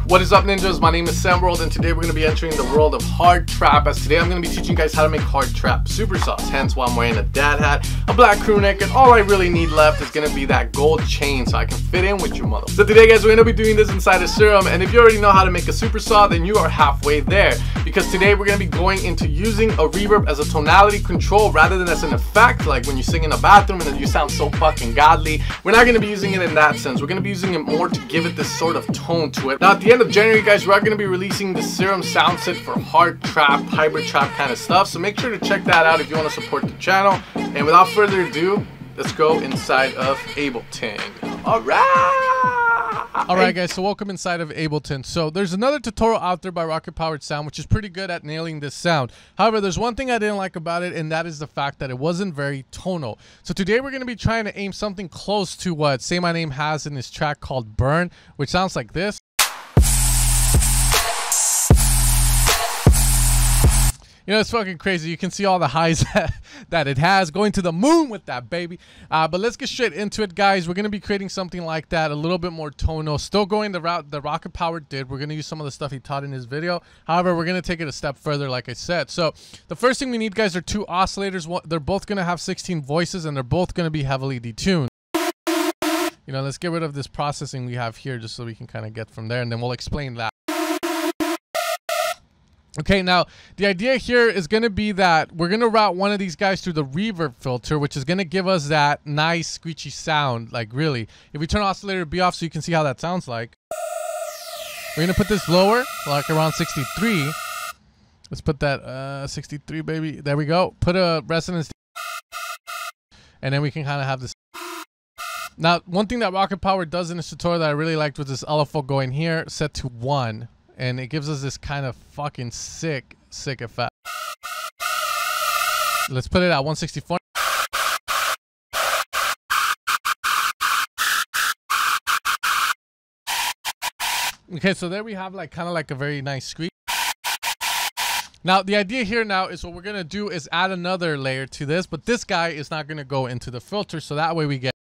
What is up, ninjas? My name is Sam World, and today we're going to be entering the world of hard trap. As today I'm going to be teaching you guys how to make hard trap super sauce. Hence why I'm wearing a dad hat, a black crew neck, and all I really need left is going to be that gold chain so I can fit in with you mother. So today, guys, we're going to be doing this inside of Serum, and if you already know how to make a super saw, then you are halfway there. Because today we're going to be going into using a reverb as a tonality control rather than as an effect, like when you sing in a bathroom and then you sound so fucking godly. We're not going to be using it in that sense. We're going to be using it more to give it this sort of tone to it. Now, at the end of January, guys, we are going to be releasing the Serum sound set for hard trap, hybrid trap kind of stuff. So make sure to check that out if you want to support the channel. And without further ado, let's go inside of Ableton. Alright guys, so welcome inside of Ableton. So there's another tutorial out there by Rocket Powered Sound, which is pretty good at nailing this sound. However, there's one thing I didn't like about it, and that is the fact that it wasn't very tonal. So today we're going to be trying to aim something close to what SayMyName has in his track called Burn, which sounds like this. You know, it's fucking crazy. You can see all the highs that it has. Going to the moon with that, baby. But let's get straight into it, guys. We're going to be creating something like that, a little bit more tonal. Still going the route that Rocket Powered did. We're going to use some of the stuff he taught in his video. However, we're going to take it a step further, like I said. So the first thing we need, guys, are two oscillators. They're both going to have 16 voices, and they're both going to be heavily detuned. You know, let's get rid of this processing we have here just so we can kind of get from there, and then we'll explain that. Okay, now the idea here is going to be that we're going to route one of these guys through the reverb filter, which is going to give us that nice screechy sound. Like, really, if we turn oscillator B off so you can see how that sounds like. We're going to put this lower, like around 63. Let's put that 63, baby. There we go. Put a resonance, and then we can kind of have this. Now, one thing that Rocket Power does in this tutorial that I really liked was this LFO going here, set to 1. And it gives us this kind of fucking sick effect. Let's put it at 164. Okay, so there we have like kind of like a very nice screech. Now, the idea here now is what we're going to do is add another layer to this, but this guy is not going to go into the filter, so that way we get.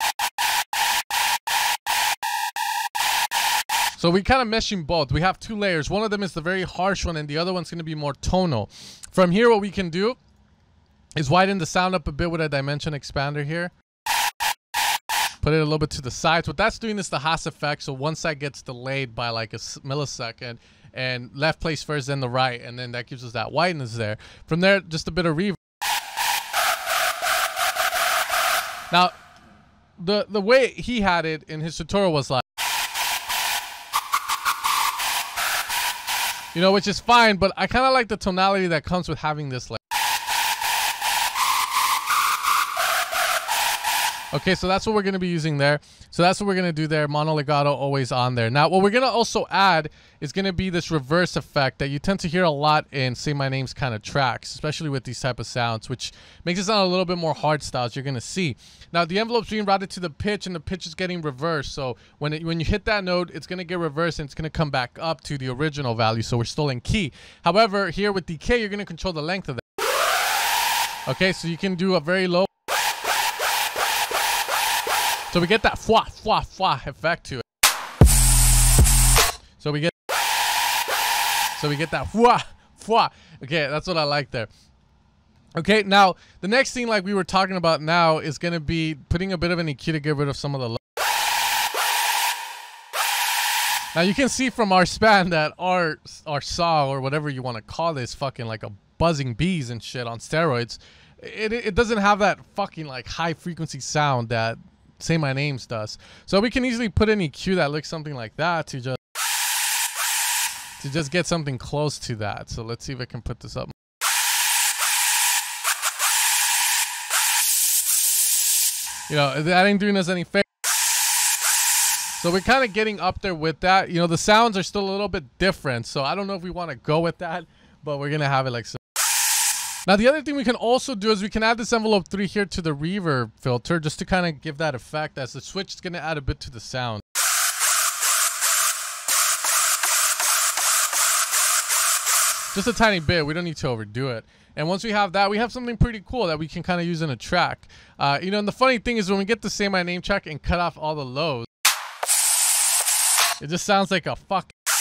So we kind of meshing both. We have two layers. One of them is the very harsh one, and the other one's going to be more tonal. From here, what we can do is widen the sound up a bit with a dimension expander here. Put it a little bit to the sides. What that's doing is the Haas effect. So one side gets delayed by like a millisecond, and left plays first, then the right, and then that gives us that whiteness there. From there, just a bit of reverb. Now, the way he had it in his tutorial was like, you know, which is fine, but I kind of like the tonality that comes with having this. Like, okay, so that's what we're going to be using there. So that's what we're going to do there. Mono legato always on there. Now, what we're going to also add is going to be this reverse effect that you tend to hear a lot in SayMyName's kind of tracks, especially with these type of sounds, which makes it sound a little bit more hard style, as you're going to see. Now, the envelope's being routed to the pitch, and the pitch is getting reversed. So when you hit that note, it's going to get reversed, and it's going to come back up to the original value. So we're still in key. However, here with decay, you're going to control the length of that. Okay, so you can do a very low. So we get that fwa, fwa, fwa effect to it. So we get that fwa, fwa. Okay, that's what I like there. Okay, now the next thing like we were talking about now is going to be putting a bit of an EQ to get rid of some of the low. Now you can see from our span that our saw, or whatever you want to call this, fucking like a buzzing bees and shit on steroids. It doesn't have that fucking like high frequency sound that SayMyName's does. So we can easily put an EQ that looks something like that to just get something close to that. So let's see if I can put this up. You know, that ain't doing us any favor. So we're kind of getting up there with that. You know, the sounds are still a little bit different, so I don't know if we want to go with that, but we're gonna have it like so. Now, the other thing we can also do is we can add this envelope 3 here to the reverb filter just to kind of give that effect, as the switch is going to add a bit to the sound. Just a tiny bit. We don't need to overdo it. And once we have that, we have something pretty cool that we can kind of use in a track. You know, and the funny thing is when we get the SayMyName track and cut off all the lows, it just sounds like a fuck.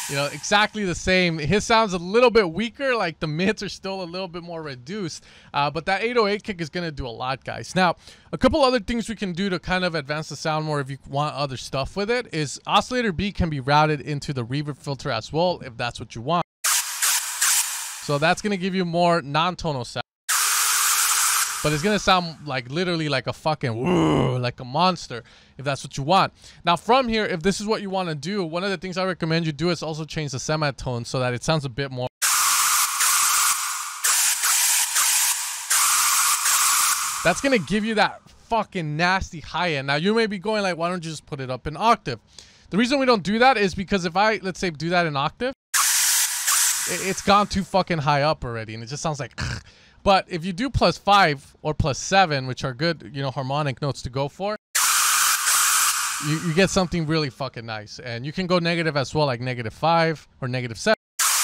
You know, exactly the same. His sound's a little bit weaker, like the mids are still a little bit more reduced, but that 808 kick is going to do a lot, guys. Now, a couple other things we can do to kind of advance the sound more if you want other stuff with it is oscillator B can be routed into the reverb filter as well if that's what you want. So that's going to give you more non-tonal sound. But it's going to sound like literally like a fucking like a monster if that's what you want. Now from here, if this is what you want to do, one of the things I recommend you do is also change the semitone so that it sounds a bit more. That's going to give you that fucking nasty high end. Now you may be going like, why don't you just put it up in octave? The reason we don't do that is because if I, let's say, do that in octave, it's gone too fucking high up already and it just sounds like. But if you do +5 or +7, which are good, you know, harmonic notes to go for, you get something really fucking nice. And you can go negative as well, like -5 or -7.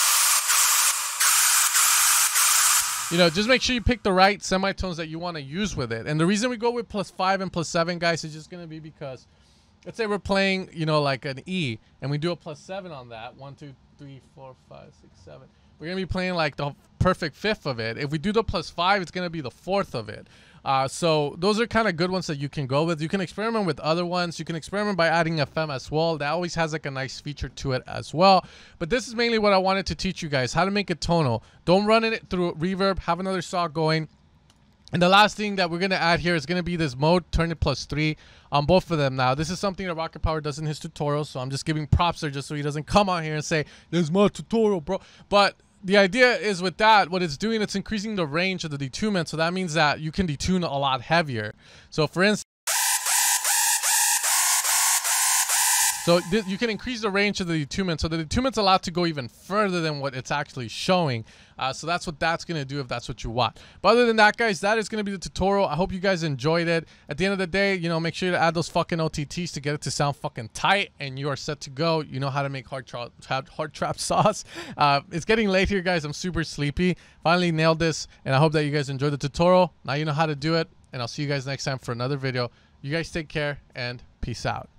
You know, just make sure you pick the right semitones that you want to use with it. And the reason we go with +5 and +7, guys, is just going to be because, let's say we're playing, you know, like an E, and we do a +7 on that. 1, 2, 3, 4, 5, 6, 7. We're going to be playing like the perfect fifth of it. If we do the +5, it's going to be the fourth of it. So those are kind of good ones that you can go with. You can experiment with other ones. You can experiment by adding FM as well. That always has like a nice feature to it as well. But this is mainly what I wanted to teach you guys, how to make it tonal. Don't run it through reverb. Have another saw going. And the last thing that we're going to add here is going to be this mode, turn it +3 on both of them. Now, this is something that Rocket Power does in his tutorial, so I'm just giving props there just so he doesn't come on here and say, there's more tutorial, bro. But the idea is with that, what it's doing, it's increasing the range of the detunement, so that means that you can detune a lot heavier. So for instance, so you can increase the range of the detunement. So the detunement's allowed to go even further than what it's actually showing. So that's what that's going to do if that's what you want. But other than that, guys, that is going to be the tutorial. I hope you guys enjoyed it. At the end of the day, you know, make sure to add those fucking OTTs to get it to sound fucking tight. And you are set to go. You know how to make hard trap sauce. It's getting late here, guys. I'm super sleepy. Finally nailed this. And I hope that you guys enjoyed the tutorial. Now you know how to do it. And I'll see you guys next time for another video. You guys take care and peace out.